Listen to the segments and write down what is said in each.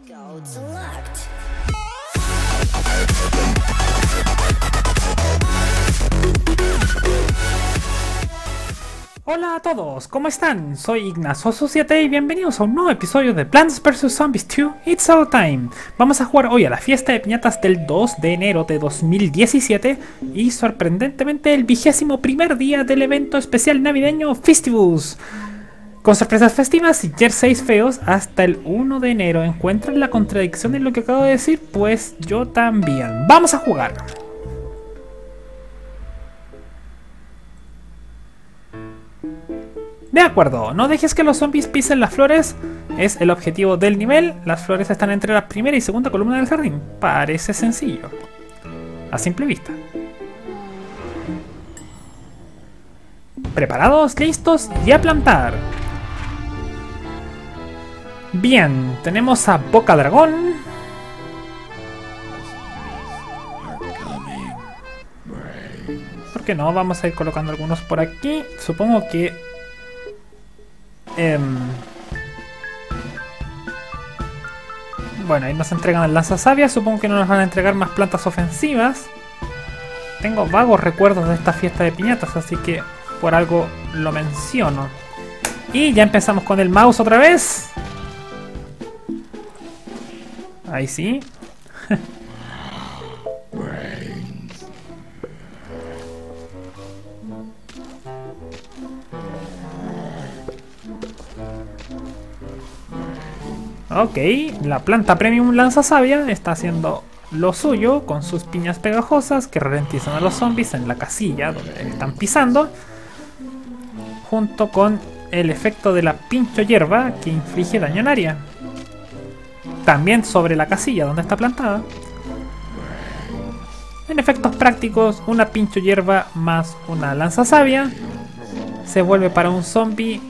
Hola a todos, ¿cómo están? Soy Ignazoso7 y bienvenidos a un nuevo episodio de Plants vs Zombies 2 It's Our Time. Vamos a jugar hoy a la fiesta de piñatas del 2 de enero de 2017 y sorprendentemente el 21º día del evento especial navideño Festivus. Con sorpresas festivas y jerseys feos hasta el 1 de enero. ¿Encuentran la contradicción en lo que acabo de decir? Pues yo también. ¡Vamos a jugar! De acuerdo, no dejes que los zombies pisen las flores, es el objetivo del nivel. Las flores están entre la primera y segunda columna del jardín. Parece sencillo, a simple vista. ¿Preparados? ¿Listos? ¡Y a plantar! Bien, tenemos a Boca Dragón. ¿Por qué no? Vamos a ir colocando algunos por aquí. Supongo que... bueno, ahí nos entregan el lanzasabia. Supongo que no nos van a entregar más plantas ofensivas. Tengo vagos recuerdos de esta fiesta de piñatas, así que por algo lo menciono. Y ya empezamos con el mouse otra vez. Ahí sí. Ok, la planta premium lanzasabia está haciendo lo suyo con sus piñas pegajosas que ralentizan a los zombies en la casilla donde están pisando, junto con el efecto de la pincho hierba que inflige daño en área. También sobre la casilla donde está plantada. En efectos prácticos, una pincho hierba más una lanzasabia se vuelve para un zombie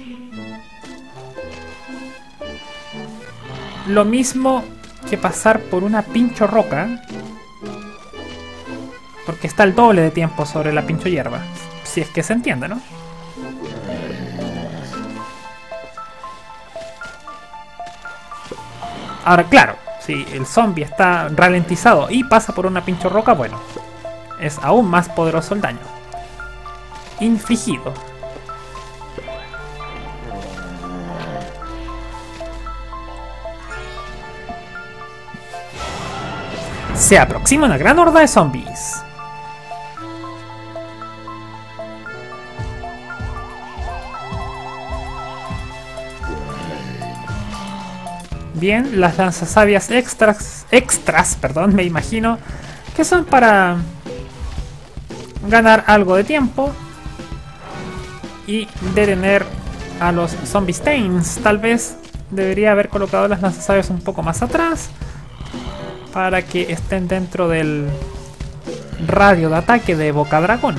lo mismo que pasar por una pincho roca, porque está el doble de tiempo sobre la pincho hierba, si es que se entiende, ¿no? Ahora, claro, si el zombie está ralentizado y pasa por una pincho roca, bueno, es aún más poderoso el daño infligido. Se aproxima una gran horda de zombies. Bien, las lanzasabias extras, perdón, me imagino que son para ganar algo de tiempo y detener a los zombie stains. Tal vez debería haber colocado las lanzasabias un poco más atrás para que estén dentro del radio de ataque de Boca Dragón.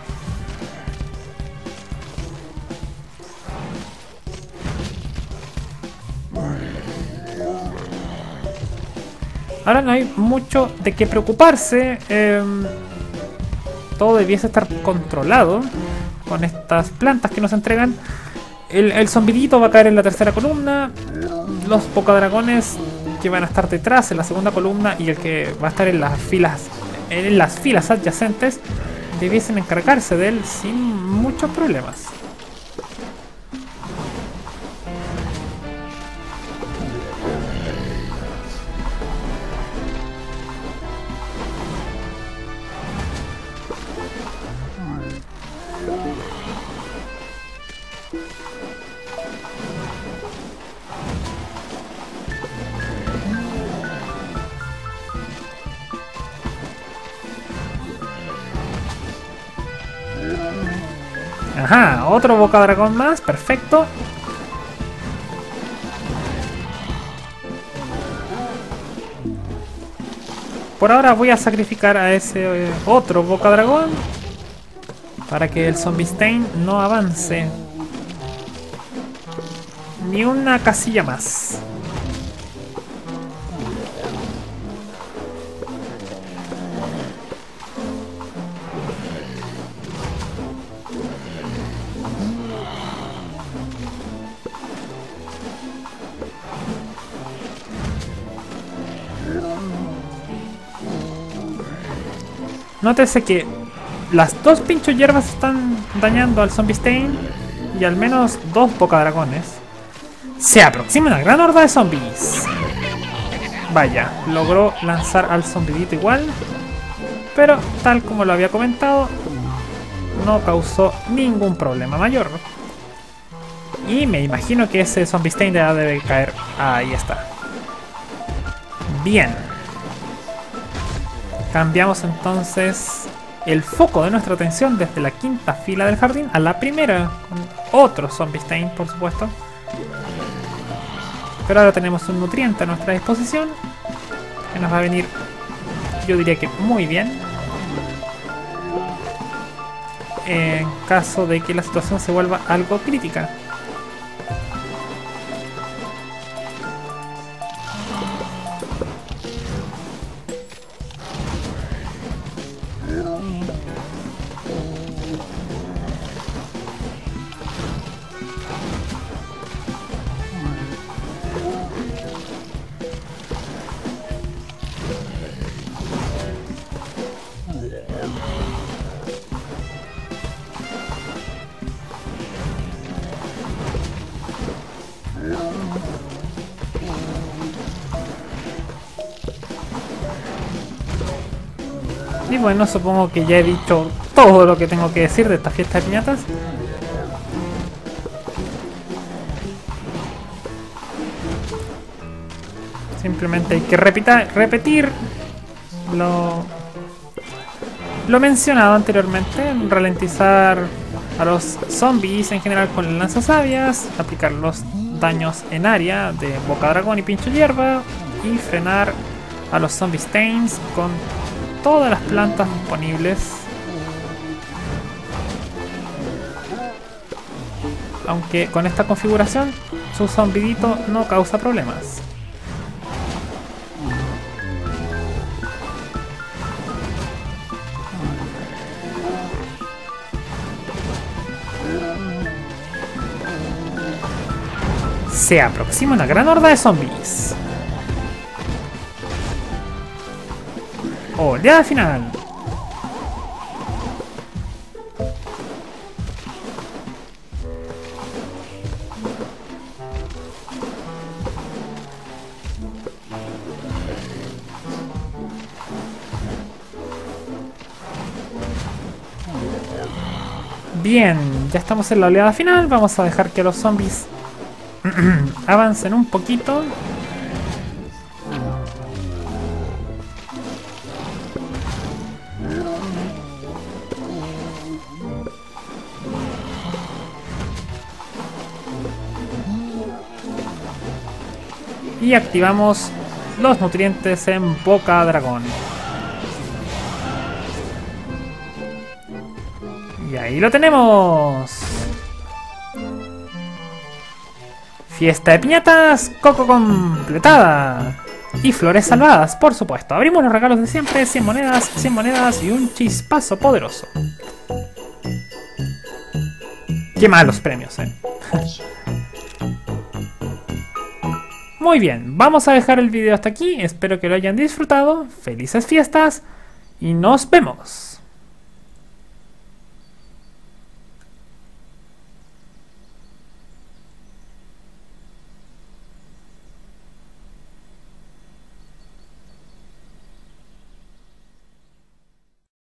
Ahora no hay mucho de qué preocuparse. Todo debiese estar controlado con estas plantas que nos entregan. El zombidito va a caer en la tercera columna. Los Boca Dragones que van a estar detrás en la segunda columna y el que va a estar en las filas adyacentes debiesen encargarse de él sin muchos problemas. Ajá, otro Boca Dragón más, perfecto. Por ahora voy a sacrificar a ese otro Boca Dragón para que el Zombie Stain no avance ni una casilla más. Nótese que las dos pincho hierbas están dañando al Zombie Stain y al menos dos Bocadragones. Se aproxima una gran horda de zombies. Vaya, logró lanzar al zombidito igual, pero tal como lo había comentado, no causó ningún problema mayor. Y me imagino que ese Zombie Stain ya debe caer. Ahí está. Bien. Cambiamos entonces el foco de nuestra atención desde la quinta fila del jardín a la primera, con otro Zombie Stain, por supuesto. Pero ahora tenemos un nutriente a nuestra disposición que nos va a venir, yo diría que muy bien, en caso de que la situación se vuelva algo crítica. Y bueno, supongo que ya he dicho todo lo que tengo que decir de esta fiesta de piñatas. Simplemente hay que repetir lo mencionado anteriormente, ralentizar a los zombies en general con el lanzasabias, aplicar los daños en área de Bocadragón y Pincho Hierba y frenar a los Zombie Stains con todas las plantas disponibles. Aunque con esta configuración su zombidito no causa problemas. Se aproxima una gran horda de zombies. Oleada final. Bien, ya estamos en la oleada final. Vamos a dejar que los zombies avancen un poquito. Y activamos los nutrientes en Bocadragón. Y ahí lo tenemos. Fiesta de piñatas, coco completada. Y flores salvadas, por supuesto. Abrimos los regalos de siempre, 100 monedas y un chispazo poderoso. Qué malos premios, Muy bien, vamos a dejar el video hasta aquí. Espero que lo hayan disfrutado. Felices fiestas y nos vemos.